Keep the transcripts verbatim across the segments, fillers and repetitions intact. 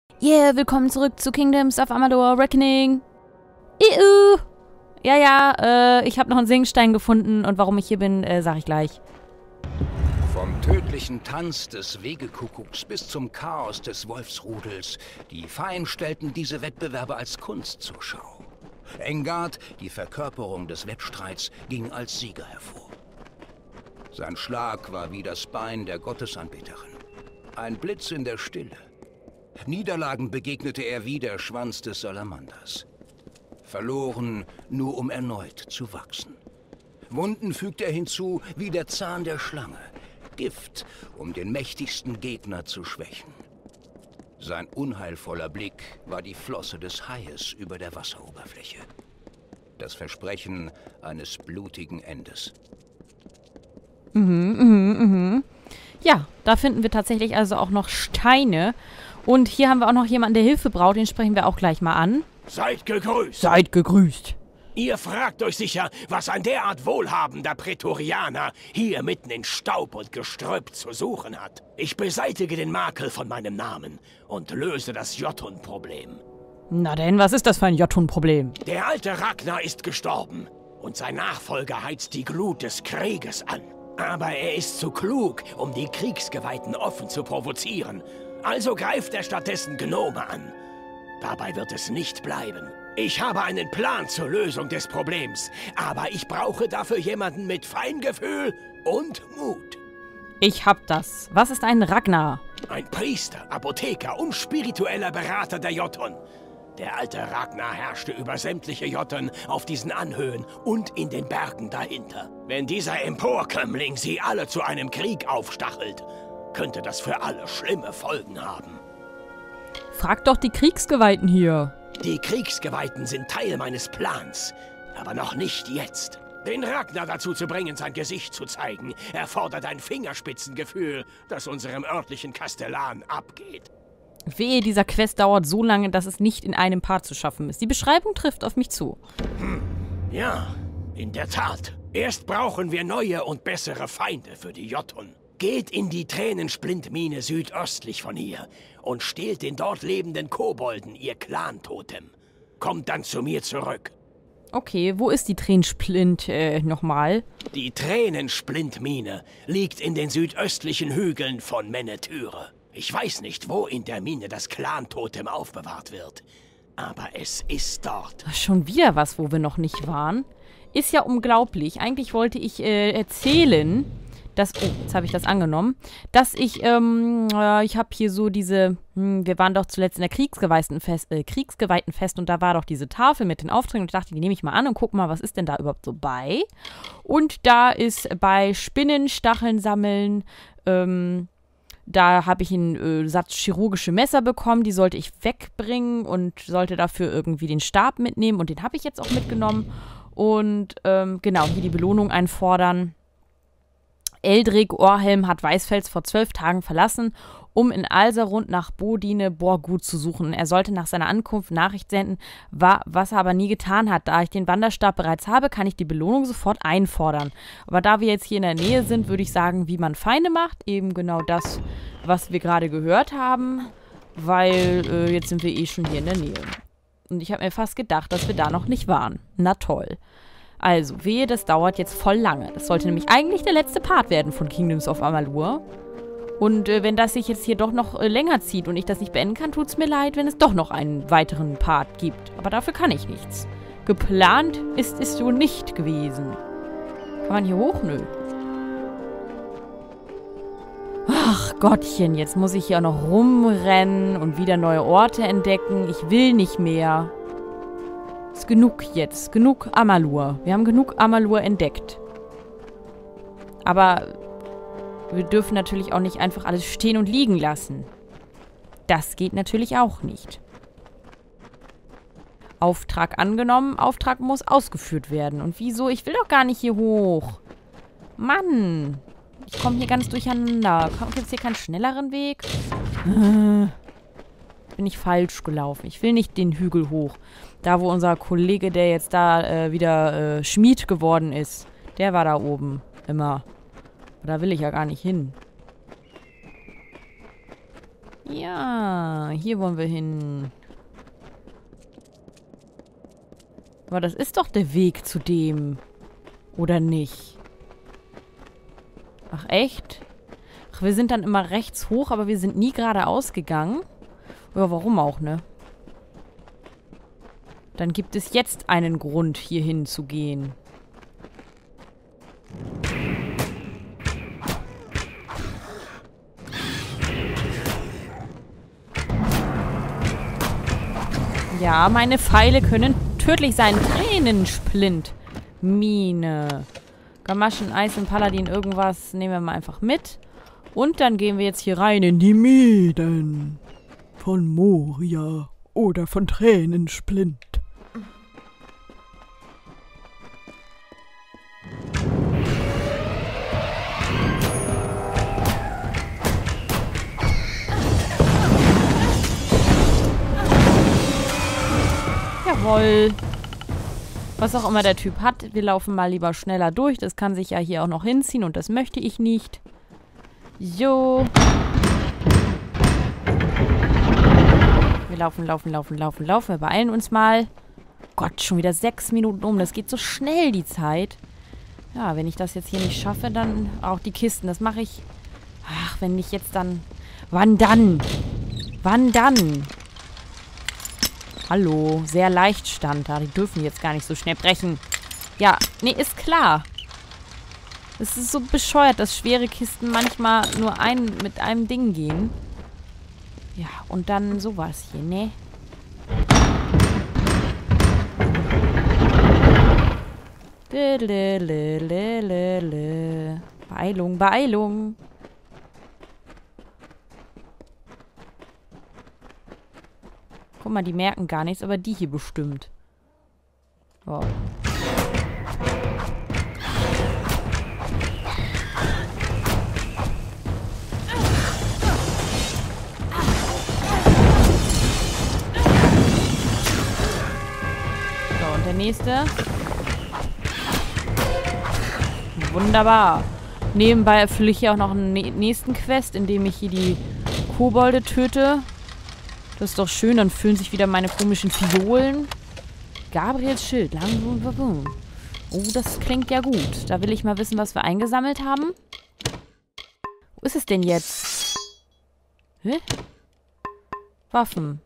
Yeah, willkommen zurück zu Kingdoms of Amalur Reckoning. Iu. Ja, ja, äh, ich habe noch einen Singstein gefunden und warum ich hier bin, äh, sag ich gleich. Vom tödlichen Tanz des Wegekuckucks bis zum Chaos des Wolfsrudels. Die Faen stellten diese Wettbewerbe als Kunst zur Schau. Engard, die Verkörperung des Wettstreits, ging als Sieger hervor. Sein Schlag war wie das Bein der Gottesanbeterin. Ein Blitz in der Stille. Niederlagen begegnete er wie der Schwanz des Salamanders. Verloren, nur um erneut zu wachsen. Wunden fügte er hinzu wie der Zahn der Schlange. Gift, um den mächtigsten Gegner zu schwächen. Sein unheilvoller Blick war die Flosse des Haies über der Wasseroberfläche. Das Versprechen eines blutigen Endes. Mhm, mhm, mhm. Ja, da finden wir tatsächlich also auch noch Steine. Und hier haben wir auch noch jemanden, der Hilfe braucht. Den sprechen wir auch gleich mal an. Seid gegrüßt. Seid gegrüßt. Ihr fragt euch sicher, was ein derart wohlhabender Prätorianer hier mitten in Staub und Gestrüpp zu suchen hat. Ich beseitige den Makel von meinem Namen und löse das Jotun-Problem. Na denn, was ist das für ein Jotun-Problem? Der alte Ragnar ist gestorben und sein Nachfolger heizt die Glut des Krieges an. Aber er ist zu klug, um die Kriegsgeweihten offen zu provozieren. Also greift er stattdessen Gnome an. Dabei wird es nicht bleiben. Ich habe einen Plan zur Lösung des Problems, aber ich brauche dafür jemanden mit Feingefühl und Mut. Ich hab das. Was ist ein Ragnar? Ein Priester, Apotheker und spiritueller Berater der Jotun. Der alte Ragnar herrschte über sämtliche Jotun auf diesen Anhöhen und in den Bergen dahinter. Wenn dieser Emporkömmling sie alle zu einem Krieg aufstachelt, könnte das für alle schlimme Folgen haben. Frag doch die Kriegsgeweihten hier. Die Kriegsgeweihten sind Teil meines Plans, aber noch nicht jetzt. Den Ragnar dazu zu bringen, sein Gesicht zu zeigen, erfordert ein Fingerspitzengefühl, das unserem örtlichen Kastellan abgeht. Wehe, dieser Quest dauert so lange, dass es nicht in einem Part zu schaffen ist. Die Beschreibung trifft auf mich zu. Hm, ja, in der Tat. Erst brauchen wir neue und bessere Feinde für die Jotun. Geht in die Tränensplintmine südöstlich von hier und stehlt den dort lebenden Kobolden ihr Clan-Totem. Kommt dann zu mir zurück. Okay, wo ist die Tränensplint, äh, nochmal? Die Tränensplintmine liegt in den südöstlichen Hügeln von Menethüre. Ich weiß nicht, wo in der Mine das Clan-Totem aufbewahrt wird, aber es ist dort. Schon wieder was, wo wir noch nicht waren. Ist ja unglaublich. Eigentlich wollte ich äh, erzählen, dass, oh, jetzt habe ich das angenommen, dass ich, ähm, äh, ich habe hier so diese, hm, wir waren doch zuletzt in der Kriegsgeweihtenfest, äh, Kriegsgeweihtenfest und da war doch diese Tafel mit den Aufträgen und ich dachte, die nehme ich mal an und guck mal, was ist denn da überhaupt so bei? Und da ist bei Spinnen, Stacheln sammeln, ähm, da habe ich einen äh, Satz chirurgische Messer bekommen, die sollte ich wegbringen und sollte dafür irgendwie den Stab mitnehmen und den habe ich jetzt auch mitgenommen und, ähm, genau, hier die Belohnung einfordern. Eldrick Orhelm hat Weißfels vor zwölf Tagen verlassen, um in Alserund nach Bodine Borgut zu suchen. Er sollte nach seiner Ankunft Nachricht senden, wa- was er aber nie getan hat. Da ich den Wanderstab bereits habe, kann ich die Belohnung sofort einfordern. Aber da wir jetzt hier in der Nähe sind, würde ich sagen, wie man Feinde macht. Eben genau das, was wir gerade gehört haben, weil äh, jetzt sind wir eh schon hier in der Nähe. Und ich habe mir fast gedacht, dass wir da noch nicht waren. Na toll. Also, wehe, das dauert jetzt voll lange. Das sollte nämlich eigentlich der letzte Part werden von Kingdoms of Amalur. Und äh, wenn das sich jetzt hier doch noch äh, länger zieht und ich das nicht beenden kann, tut es mir leid, wenn es doch noch einen weiteren Part gibt. Aber dafür kann ich nichts. Geplant ist es so nicht gewesen. Kann man hier hoch? Nö. Ach Gottchen, jetzt muss ich hier auch noch rumrennen und wieder neue Orte entdecken. Ich will nicht mehr. Ist genug jetzt. Genug Amalur. Wir haben genug Amalur entdeckt. Aber wir dürfen natürlich auch nicht einfach alles stehen und liegen lassen. Das geht natürlich auch nicht. Auftrag angenommen. Auftrag muss ausgeführt werden. Und wieso? Ich will doch gar nicht hier hoch. Mann. Ich komme hier ganz durcheinander. Gibt es hier keinen schnelleren Weg? Bin ich falsch gelaufen. Ich will nicht den Hügel hoch. Da, wo unser Kollege, der jetzt da äh, wieder äh, Schmied geworden ist, der war da oben immer. Da will ich ja gar nicht hin. Ja, hier wollen wir hin. Aber das ist doch der Weg zu dem. Oder nicht? Ach, echt? Ach, wir sind dann immer rechts hoch, aber wir sind nie geradeaus gegangen. Ja, warum auch, ne? Dann gibt es jetzt einen Grund, hier hinzugehen. Ja, meine Pfeile können tödlich sein. Tränensplint. Mine. Gamaschen, Eis und Paladin, irgendwas nehmen wir mal einfach mit. Und dann gehen wir jetzt hier rein in die Minen. Von Moria oder von Tränensplint. Jawohl. Was auch immer der Typ hat. Wir laufen mal lieber schneller durch. Das kann sich ja hier auch noch hinziehen und das möchte ich nicht. Jo. Wir laufen, laufen, laufen, laufen, laufen. Wir beeilen uns mal. Gott, schon wieder sechs Minuten um. Das geht so schnell, die Zeit. Ja, wenn ich das jetzt hier nicht schaffe, dann auch die Kisten. Das mache ich... Ach, wenn nicht jetzt dann... Wann dann? Wann dann? Hallo, sehr leicht stand da. Die dürfen jetzt gar nicht so schnell brechen. Ja, nee, ist klar. Es ist so bescheuert, dass schwere Kisten manchmal nur ein, mit einem Ding gehen. Ja, und dann sowas hier, ne? Beeilung, Beeilung. Guck mal, die merken gar nichts, aber die hier bestimmt. Oh. So, und der nächste. Wunderbar. Nebenbei erfülle ich hier auch noch einen nächsten Quest, indem ich hier die Kobolde töte. Das ist doch schön, dann füllen sich wieder meine komischen Fiolen. Gabriels Schild. Oh, das klingt ja gut. Da will ich mal wissen, was wir eingesammelt haben. Wo ist es denn jetzt? Hä? Waffen.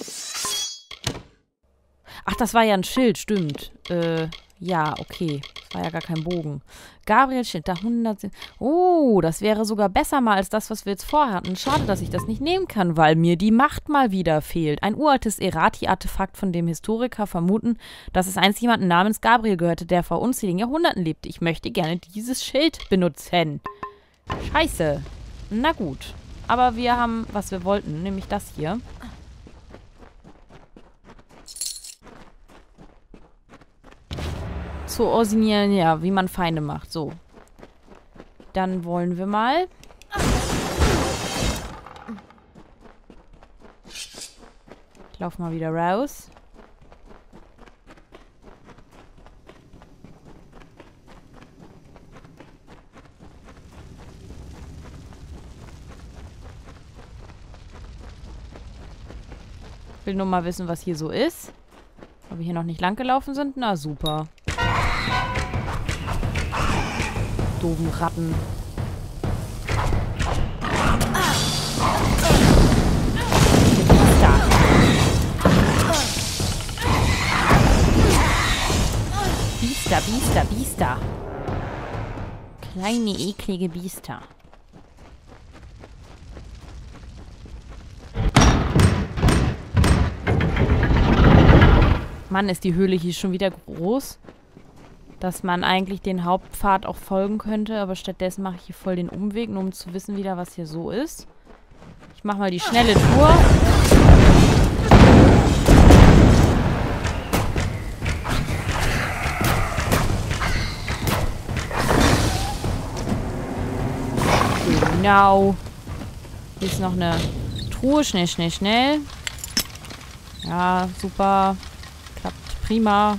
Ach, das war ja ein Schild, stimmt. Äh, ja, okay. Das war ja gar kein Bogen. Gabriels Schild, da hundert... Oh, das wäre sogar besser mal als das, was wir jetzt vorhatten. Schade, dass ich das nicht nehmen kann, weil mir die Macht mal wieder fehlt. Ein uraltes Errati-Artefakt, von dem Historiker vermuten, dass es einst jemanden namens Gabriel gehörte, der vor unzähligen Jahrhunderten lebte. Ich möchte gerne dieses Schild benutzen. Scheiße. Na gut. Aber wir haben, was wir wollten, nämlich das hier. Zu orsinieren, ja, wie man Feinde macht. So. Dann wollen wir mal. Ich laufe mal wieder raus. Ich will nur mal wissen, was hier so ist. Ob wir hier noch nicht lang gelaufen sind. Na, super. Doofen Ratten. Biester, Biester, Biester. Kleine, eklige Biester. Mann, ist die Höhle hier schon wieder groß. Dass man eigentlich den Hauptpfad auch folgen könnte, aber stattdessen mache ich hier voll den Umweg, nur um zu wissen wieder, was hier so ist. Ich mache mal die schnelle Tour. Genau. Hier ist noch eine Truhe. Schnell, schnell, schnell. Ja, super. Klappt prima.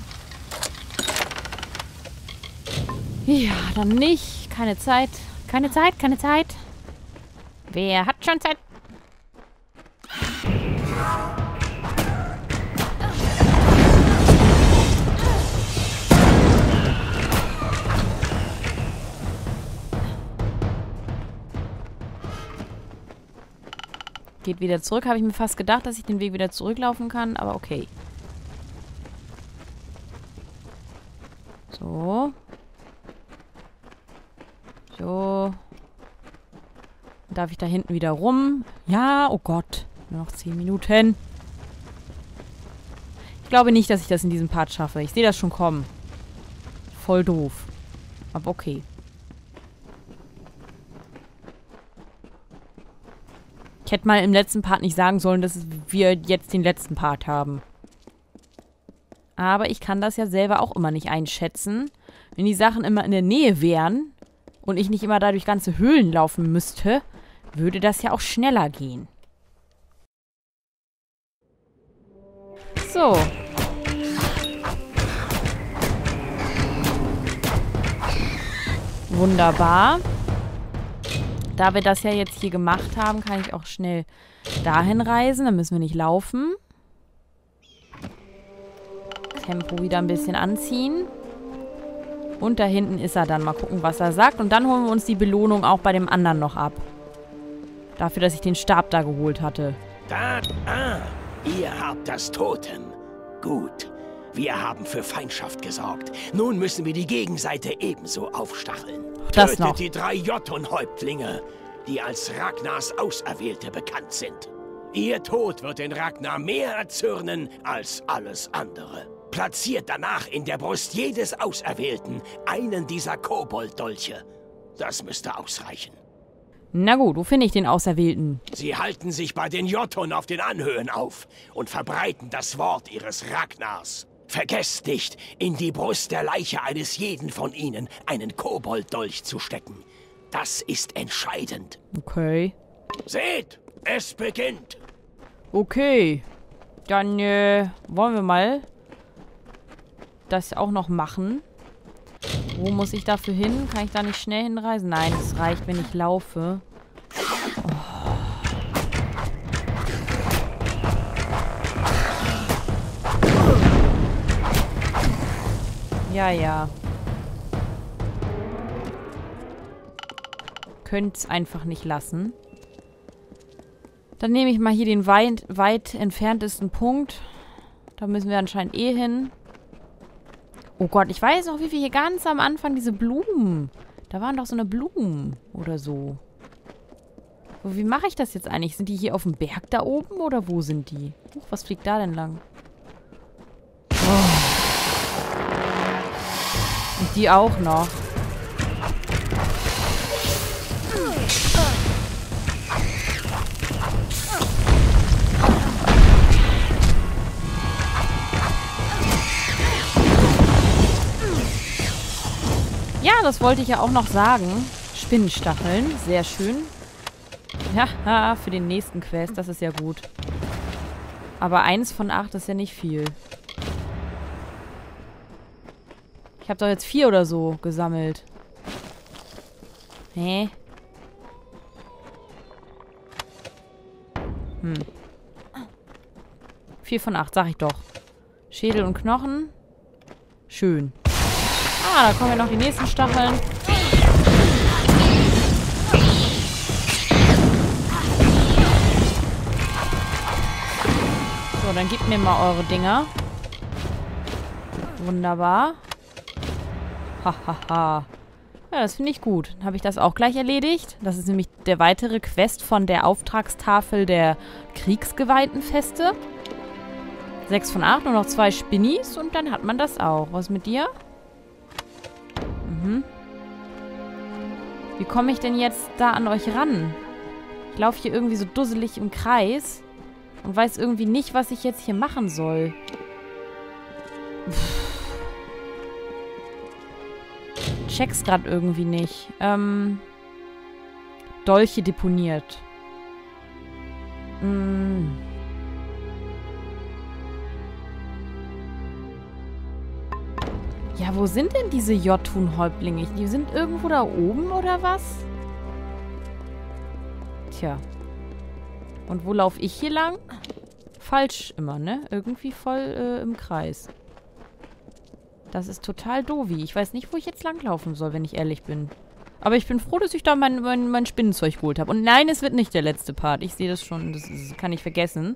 Ja, dann nicht. Keine Zeit. Keine Zeit, keine Zeit. Wer hat schon Zeit? geht wieder zurück. Habe ich mir fast gedacht, dass ich den Weg wieder zurücklaufen kann, aber okay. So. So. Darf ich da hinten wieder rum? Ja, oh Gott. Nur noch zehn Minuten. Ich glaube nicht, dass ich das in diesem Part schaffe. Ich sehe das schon kommen. Voll doof. Aber okay. Ich hätte mal im letzten Part nicht sagen sollen, dass wir jetzt den letzten Part haben. Aber ich kann das ja selber auch immer nicht einschätzen. Wenn die Sachen immer in der Nähe wären und ich nicht immer da durch ganze Höhlen laufen müsste, würde das ja auch schneller gehen. So. Wunderbar. Da wir das ja jetzt hier gemacht haben, kann ich auch schnell dahin reisen. Dann müssen wir nicht laufen. Tempo wieder ein bisschen anziehen. Und da hinten ist er dann. Mal gucken, was er sagt. Und dann holen wir uns die Belohnung auch bei dem anderen noch ab. Dafür, dass ich den Stab da geholt hatte. Da, ah, ihr habt das Totem. Gut. Wir haben für Feindschaft gesorgt. Nun müssen wir die Gegenseite ebenso aufstacheln. Das Tötet noch. die drei Jotun-Häuptlinge, die als Ragnars Auserwählte bekannt sind. Ihr Tod wird den Ragnar mehr erzürnen als alles andere. Platziert danach in der Brust jedes Auserwählten einen dieser Kobolddolche. Das müsste ausreichen. Na gut, wo finde ich den Auserwählten? Sie halten sich bei den Jotun auf den Anhöhen auf und verbreiten das Wort ihres Ragnars. Vergesst nicht, in die Brust der Leiche eines jeden von ihnen einen Kobolddolch zu stecken. Das ist entscheidend. Okay. Seht, es beginnt. Okay. Dann äh, wollen wir mal das auch noch machen. Wo muss ich dafür hin? Kann ich da nicht schnell hinreisen? Nein, das reicht, wenn ich laufe. Oh. Ja, ja. Könnt's einfach nicht lassen. Dann nehme ich mal hier den weit, weit entferntesten Punkt. Da müssen wir anscheinend eh hin. Oh Gott, ich weiß noch, wie wir hier ganz am Anfang diese Blumen. Da waren doch so eine Blumen oder so. So, wie mache ich das jetzt eigentlich? Sind die hier auf dem Berg da oben oder wo sind die? Huch, was fliegt da denn lang? Oh. Und die auch noch. Ja, das wollte ich ja auch noch sagen. Spinnenstacheln, sehr schön. Ja, für den nächsten Quest, das ist ja gut. Aber eins von acht ist ja nicht viel. Ich habe doch jetzt vier oder so gesammelt. Hä? Hm. Vier von acht, sag ich doch. Schädel und Knochen. Schön. Ah, da kommen ja noch die nächsten Stacheln. So, dann gebt mir mal eure Dinger. Wunderbar. Hahaha. Ha, ha. Ja, das finde ich gut. Dann habe ich das auch gleich erledigt. Das ist nämlich der weitere Quest von der Auftragstafel der Kriegsgeweihtenfeste. Sechs von acht, nur noch zwei Spinnis und dann hat man das auch. Was mit dir? Mhm. Wie komme ich denn jetzt da an euch ran? Ich laufe hier irgendwie so dusselig im Kreis und weiß irgendwie nicht, was ich jetzt hier machen soll. Pff. Check's gerade irgendwie nicht. Ähm, Dolche deponiert. Mm. Ja, wo sind denn diese Jotun-Häuptlinge? Die sind irgendwo da oben, oder was? Tja. Und wo laufe ich hier lang? Falsch immer, ne? Irgendwie voll äh, im Kreis. Das ist total doofi. Ich weiß nicht, wo ich jetzt langlaufen soll, wenn ich ehrlich bin. Aber ich bin froh, dass ich da mein, mein, mein Spinnenzeug geholt habe. Und nein, es wird nicht der letzte Part. Ich sehe das schon. Das, das kann ich vergessen.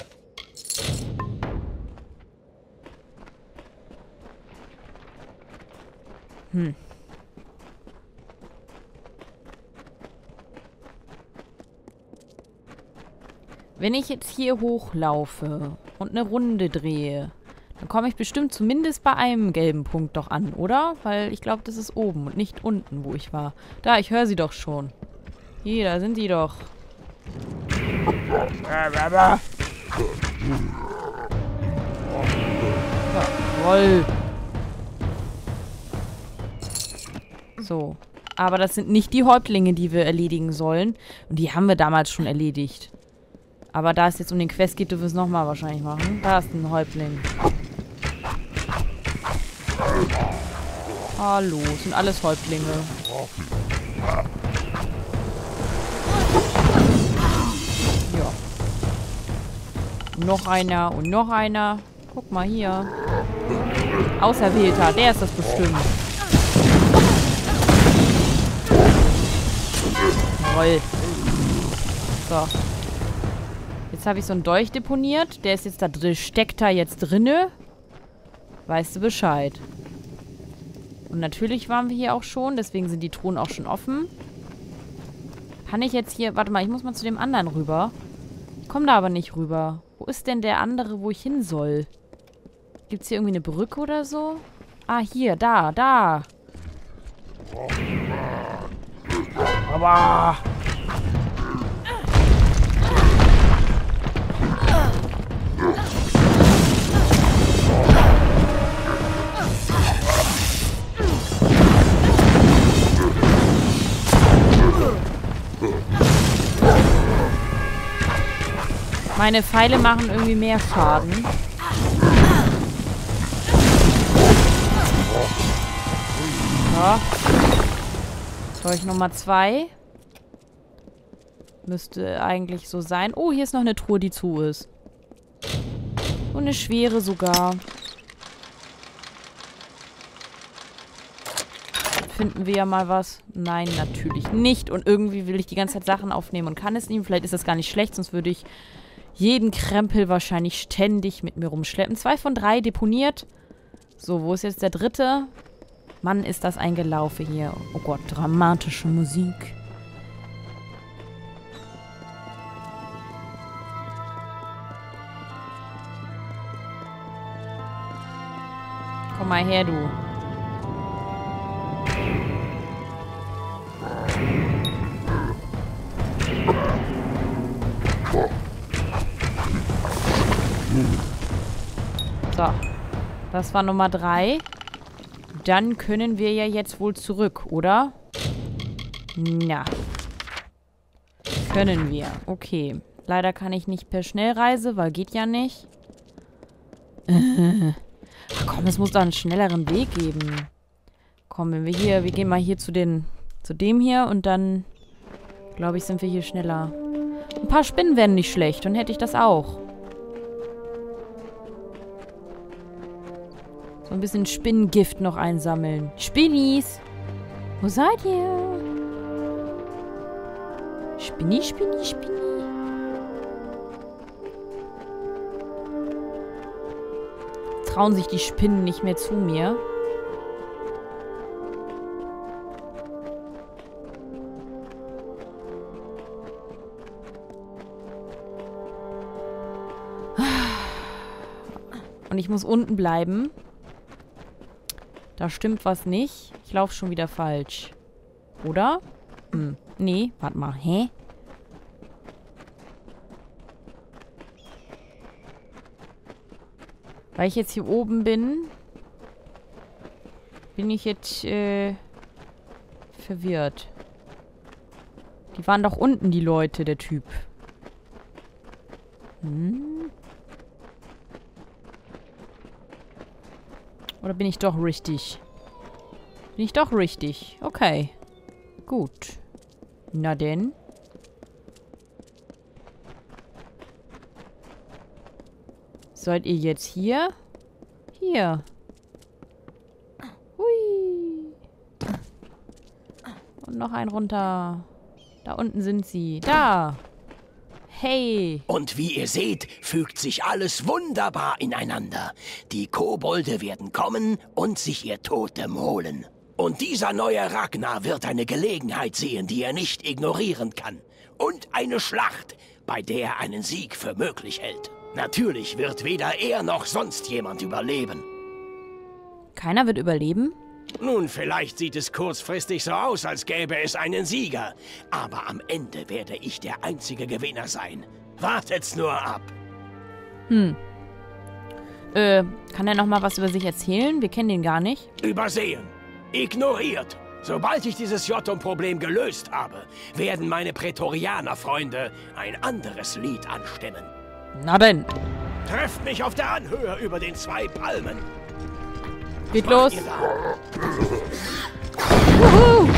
Hm. Wenn ich jetzt hier hochlaufe und eine Runde drehe, dann komme ich bestimmt zumindest bei einem gelben Punkt doch an, oder? Weil ich glaube, das ist oben und nicht unten, wo ich war. Da, ich höre sie doch schon. Hier, da sind die doch. Jawoll. So. Aber das sind nicht die Häuptlinge, die wir erledigen sollen. Und die haben wir damals schon erledigt. Aber da es jetzt um den Quest geht, dürfen wir es nochmal wahrscheinlich machen. Da ist ein Häuptling. Hallo, es sind alles Häuptlinge. Ja. Noch einer und noch einer. Guck mal hier. Auserwählter, der ist das bestimmt. Jawohl. So. Jetzt habe ich so einen Dolch deponiert. Der ist jetzt da drin. Steckt da jetzt drinne. Weißt du Bescheid. Und natürlich waren wir hier auch schon. Deswegen sind die Truhen auch schon offen. Kann ich jetzt hier... Warte mal, ich muss mal zu dem anderen rüber. Ich komme da aber nicht rüber. Wo ist denn der andere, wo ich hin soll? Gibt es hier irgendwie eine Brücke oder so? Ah, hier, da, da. Aber... Meine Pfeile machen irgendwie mehr Schaden. So. Dolch Nummer zwei. Müsste eigentlich so sein. Oh, hier ist noch eine Truhe, die zu ist. Und eine schwere sogar. Finden wir ja mal was? Nein, natürlich nicht. Und irgendwie will ich die ganze Zeit Sachen aufnehmen und kann es nicht. Vielleicht ist das gar nicht schlecht, sonst würde ich jeden Krempel wahrscheinlich ständig mit mir rumschleppen. Zwei von drei deponiert. So, wo ist jetzt der dritte? Mann, ist das ein Gelaufe hier. Oh Gott, dramatische Musik. Komm mal her, du. So. Das war Nummer drei. Dann können wir ja jetzt wohl zurück, oder? Ja. Können wir. Okay. Leider kann ich nicht per Schnellreise, weil geht ja nicht. Ach komm, es muss doch einen schnelleren Weg geben. Komm, wenn wir hier... Wir gehen mal hier zu den... Zu dem hier und dann... Glaube ich, sind wir hier schneller. Ein paar Spinnen wären nicht schlecht. Dann hätte ich das auch. So ein bisschen Spinnengift noch einsammeln. Spinnis! Wo seid ihr? Spinni, Spinni, Spinni. Trauen sich die Spinnen nicht mehr zu mir. Und ich muss unten bleiben. Da stimmt was nicht. Ich laufe schon wieder falsch. Oder? Hm. Nee, warte mal. Hä? Weil ich jetzt hier oben bin, bin ich jetzt äh, verwirrt. Die waren doch unten, die Leute, der Typ. Hm? Oder bin ich doch richtig? Bin ich doch richtig? Okay. Gut. Na denn. Seid ihr jetzt hier? Hier. Hui. Und Und noch ein runter. Da unten sind sie. Da. Hey. Und wie ihr seht, fügt sich alles wunderbar ineinander. Die Kobolde werden kommen und sich ihr Totem holen. Und dieser neue Ragnar wird eine Gelegenheit sehen, die er nicht ignorieren kann. Und eine Schlacht, bei der er einen Sieg für möglich hält. Natürlich wird weder er noch sonst jemand überleben. Keiner wird überleben? Nun, vielleicht sieht es kurzfristig so aus, als gäbe es einen Sieger. Aber am Ende werde ich der einzige Gewinner sein. Wartet's nur ab. Hm. Äh, kann er noch mal was über sich erzählen? Wir kennen den gar nicht. Übersehen. Ignoriert. Sobald ich dieses Jotun-Problem gelöst habe, werden meine Prätorianer-Freunde ein anderes Lied anstimmen. Na denn. Trefft mich auf der Anhöhe über den zwei Palmen. Geht los. Wuhu.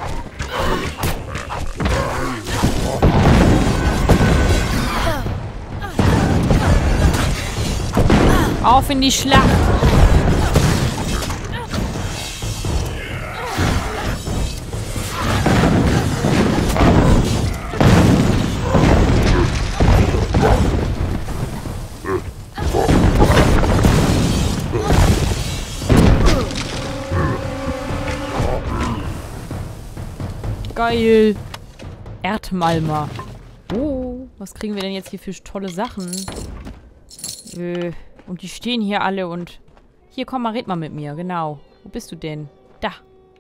Auf in die Schlacht. Geil. Erdmalmer. Oh, was kriegen wir denn jetzt hier für tolle Sachen? Äh, und die stehen hier alle und... Hier, komm mal, red mal mit mir. Genau. Wo bist du denn? Da.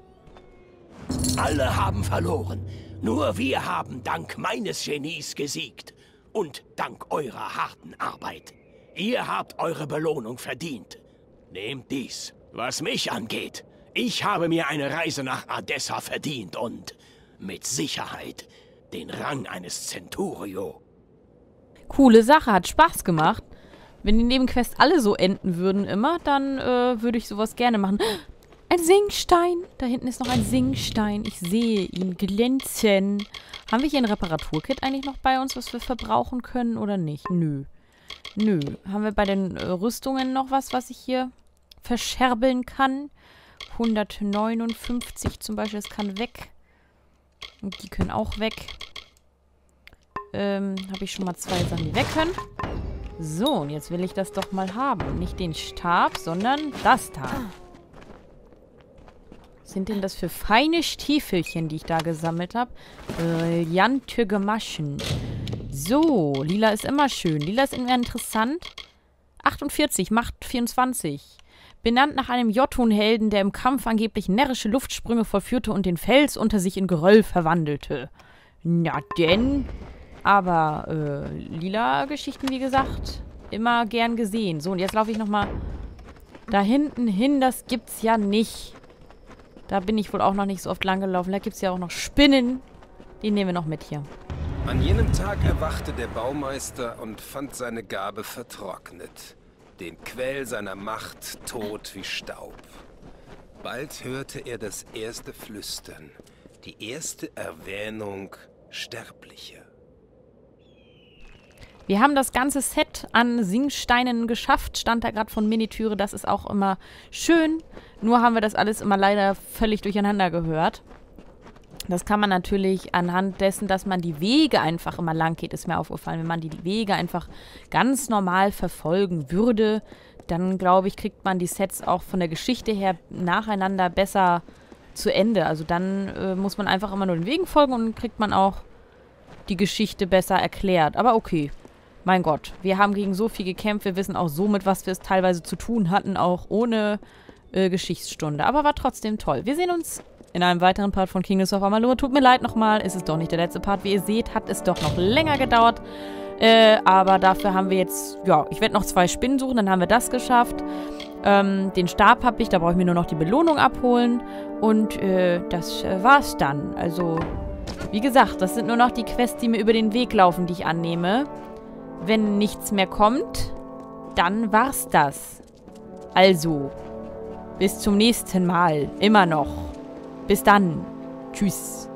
Alle haben verloren. Nur wir haben dank meines Genies gesiegt. Und dank eurer harten Arbeit. Ihr habt eure Belohnung verdient. Nehmt dies. Was mich angeht, ich habe mir eine Reise nach Adessa verdient und... mit Sicherheit den Rang eines Centurio. Coole Sache, hat Spaß gemacht. Wenn die Nebenquests alle so enden würden immer, dann äh, würde ich sowas gerne machen. Ein Singstein. Da hinten ist noch ein Singstein. Ich sehe ihn glänzen. Haben wir hier ein Reparaturkit eigentlich noch bei uns, was wir verbrauchen können oder nicht? Nö. Nö. Haben wir bei den äh, Rüstungen noch was, was ich hier verscherbeln kann? hundertneunundfünfzig zum Beispiel, das kann weg. Und die können auch weg. Ähm, habe ich schon mal zwei Sachen, die weg können. So, und jetzt will ich das doch mal haben. Nicht den Stab, sondern das da. Was sind denn das für feine Stiefelchen, die ich da gesammelt habe? Brillante Gamaschen. So, lila ist immer schön. Lila ist immer interessant. achtundvierzig, Macht vierundzwanzig. Benannt nach einem Jotun-Helden, der im Kampf angeblich närrische Luftsprünge vollführte und den Fels unter sich in Geröll verwandelte. Na denn. Aber, äh, lila Geschichten, wie gesagt, immer gern gesehen. So, und jetzt laufe ich nochmal da hinten hin. Das gibt's ja nicht. Da bin ich wohl auch noch nicht so oft lang gelaufen. Da gibt's ja auch noch Spinnen. Die nehmen wir noch mit hier. An jenem Tag erwachte der Baumeister und fand seine Gabe vertrocknet. Den Quell seiner Macht tot wie Staub. Bald hörte er das erste Flüstern, die erste Erwähnung Sterblicher. Wir haben das ganze Set an Singsteinen geschafft, stand da gerade von Minitüre, das ist auch immer schön. Nur haben wir das alles immer leider völlig durcheinander gehört. Das kann man natürlich anhand dessen, dass man die Wege einfach immer lang geht, ist mir aufgefallen. Wenn man die Wege einfach ganz normal verfolgen würde, dann, glaube ich, kriegt man die Sets auch von der Geschichte her nacheinander besser zu Ende. Also dann äh, muss man einfach immer nur den Wegen folgen und dann kriegt man auch die Geschichte besser erklärt. Aber okay, mein Gott, wir haben gegen so viel gekämpft. Wir wissen auch so, mit was wir es teilweise zu tun hatten, auch ohne äh, Geschichtsstunde. Aber war trotzdem toll. Wir sehen uns in einem weiteren Part von Kingdoms of Amalur. Tut mir leid nochmal, es ist doch nicht der letzte Part. Wie ihr seht, hat es doch noch länger gedauert. Äh, aber dafür haben wir jetzt, ja, ich werde noch zwei Spinnen suchen, dann haben wir das geschafft. Ähm, den Stab habe ich, da brauche ich mir nur noch die Belohnung abholen. Und äh, das äh, war's dann. Also, wie gesagt, das sind nur noch die Quests, die mir über den Weg laufen, die ich annehme. Wenn nichts mehr kommt, dann war's das. Also, bis zum nächsten Mal. Immer noch. Bis dann. Tschüss.